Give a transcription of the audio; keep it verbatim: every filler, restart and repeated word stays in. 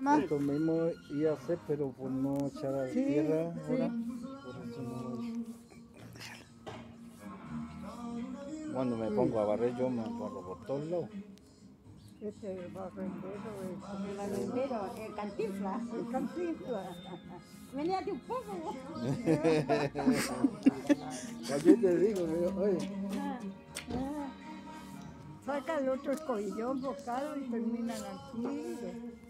Esto mismo iba a hacer, pero por no echar a Sí, tierra sí. ahora, por eso no. Cuando me pongo a barrer yo me barro por todos lados. Este barrendero es El barrendero, el cantinflas. el Cantinflas. Veníate un poco. Ayer te digo, me digo, oye, Saca el otro escobillón bocado y terminan aquí.